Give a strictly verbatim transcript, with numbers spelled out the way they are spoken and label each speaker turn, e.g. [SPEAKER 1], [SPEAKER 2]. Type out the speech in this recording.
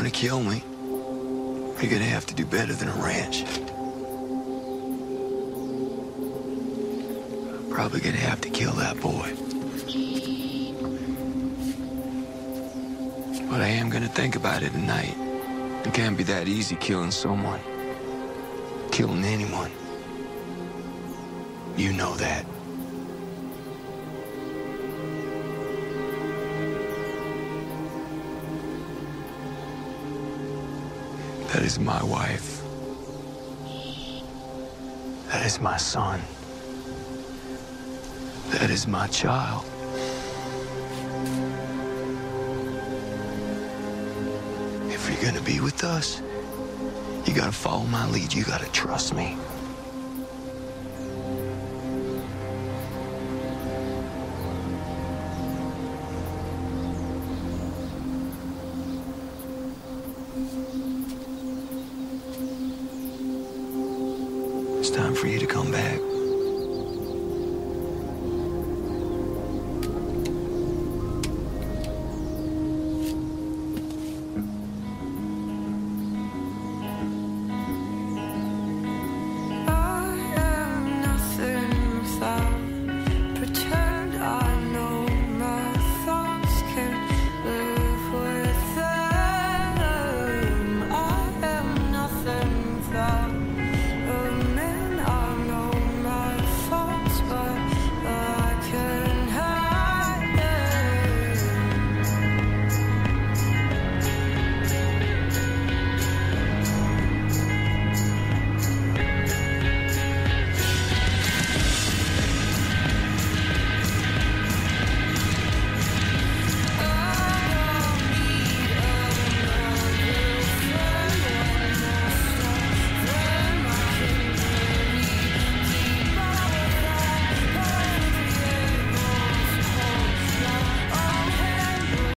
[SPEAKER 1] want to kill me, you're gonna have to do better than a ranch. Probably gonna have to kill that boy. But I am gonna think about it tonight. It can't be that easy killing someone. Killing anyone. You know that. That is my wife. That is my son. That is my child. If you're gonna be with us, you gotta follow my lead. You gotta trust me. It's time for you to come back.